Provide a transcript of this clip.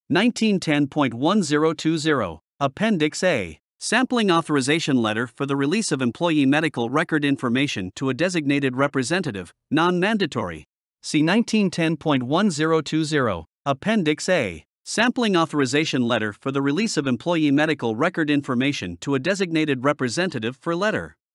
1910.1020, Appendix A. Sampling authorization letter for the release of employee medical record information to a designated representative, non-mandatory. See 1910.1020, Appendix A. Sampling authorization letter for the release of employee medical record information to a designated representative for letter.